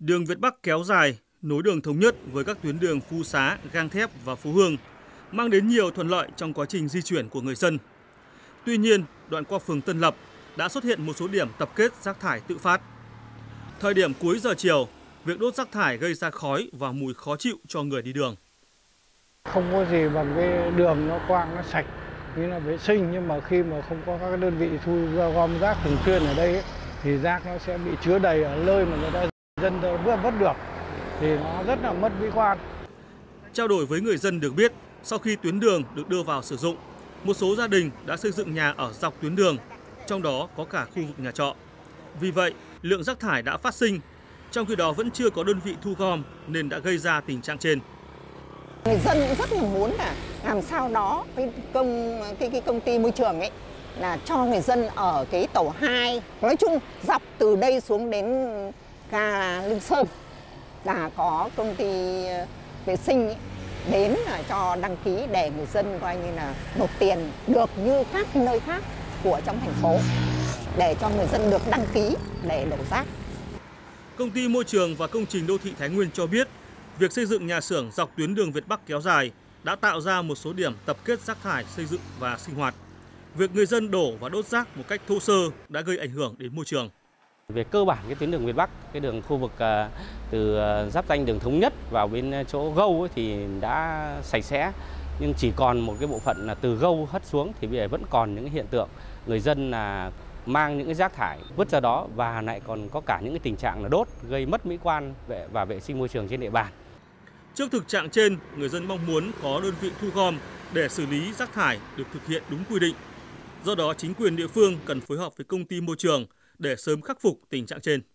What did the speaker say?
Đường Việt Bắc kéo dài, nối đường Thống Nhất với các tuyến đường Phú Xá, Gang Thép và Phú Hương, mang đến nhiều thuận lợi trong quá trình di chuyển của người dân. Tuy nhiên, đoạn qua phường Tân Lập đã xuất hiện một số điểm tập kết rác thải tự phát. Thời điểm cuối giờ chiều, việc đốt rác thải gây ra khói và mùi khó chịu cho người đi đường. Không có gì bằng cái đường nó quang, nó sạch, như là vệ sinh, nhưng mà khi mà không có các đơn vị thu gom rác thường xuyên ở đây ấy, thì rác nó sẽ bị chứa đầy ở nơi mà người ta dân vứt được, thì nó rất là mất mỹ quan. Trao đổi với người dân được biết, sau khi tuyến đường được đưa vào sử dụng, một số gia đình đã xây dựng nhà ở dọc tuyến đường, trong đó có cả khu vực nhà trọ. Vì vậy, lượng rác thải đã phát sinh, trong khi đó vẫn chưa có đơn vị thu gom nên đã gây ra tình trạng trên. Người dân rất là muốn là làm sao đó cái công ty môi trường ấy là cho người dân ở cái tổ 2, nói chung dọc từ đây xuống đến ga Lương Sơn là có công ty vệ sinh ấy, đến là cho đăng ký để người dân coi như là nộp tiền được như các nơi khác của trong thành phố, để cho người dân được đăng ký để đổ rác. Công ty Môi trường và Công trình Đô thị Thái Nguyên cho biết, việc xây dựng nhà xưởng dọc tuyến đường Việt Bắc kéo dài đã tạo ra một số điểm tập kết rác thải xây dựng và sinh hoạt. Việc người dân đổ và đốt rác một cách thô sơ đã gây ảnh hưởng đến môi trường. Về cơ bản cái tuyến đường Việt Bắc, cái đường khu vực từ giáp ranh đường Thống Nhất vào bên chỗ Gâu ấy thì đã sạch sẽ, nhưng chỉ còn một cái bộ phận là từ Gâu hất xuống thì bây giờ vẫn còn những hiện tượng người dân là mang những cái rác thải vứt ra đó, và lại còn có cả những cái tình trạng là đốt gây mất mỹ quan và vệ sinh môi trường trên địa bàn. Trước thực trạng trên, người dân mong muốn có đơn vị thu gom để xử lý rác thải được thực hiện đúng quy định. Do đó, chính quyền địa phương cần phối hợp với công ty môi trường để sớm khắc phục tình trạng trên.